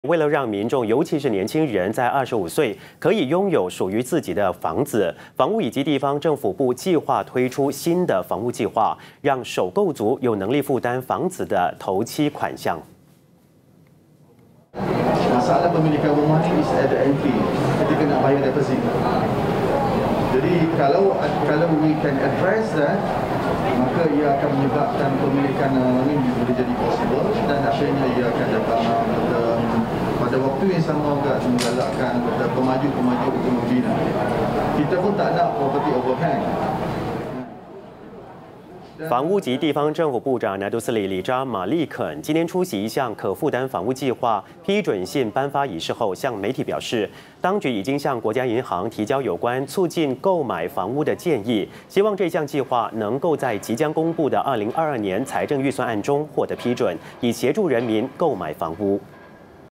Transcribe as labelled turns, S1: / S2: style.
S1: 为了让民众，尤其是年轻人，在25岁可以拥有属于自己的房子，房屋以及地方政府部计划推出新的房屋计划，让首购族有能力负担房子的头期款项。
S2: Masalah pemilikan rumah ni is at the entry, kita kena bayar deposit. Jadi kalau we can address that, maka ia akan menyebabkan pemilikan ini boleh jadi possible dan akhirnya ia akan dapat pada waktu yang sama juga menggalakkan pemaju ekonomi. Kita pun tak nak property overhang.
S1: 房屋及地方政府部长拿督斯里里扎马利肯今天出席一项可负担房屋计划批准信颁发仪式后，向媒体表示，当局已经向国家银行提交有关促进购买房屋的建议，希望这项计划能够在即将公布的2022年财政预算案中获得批准，以协助人民购买房屋。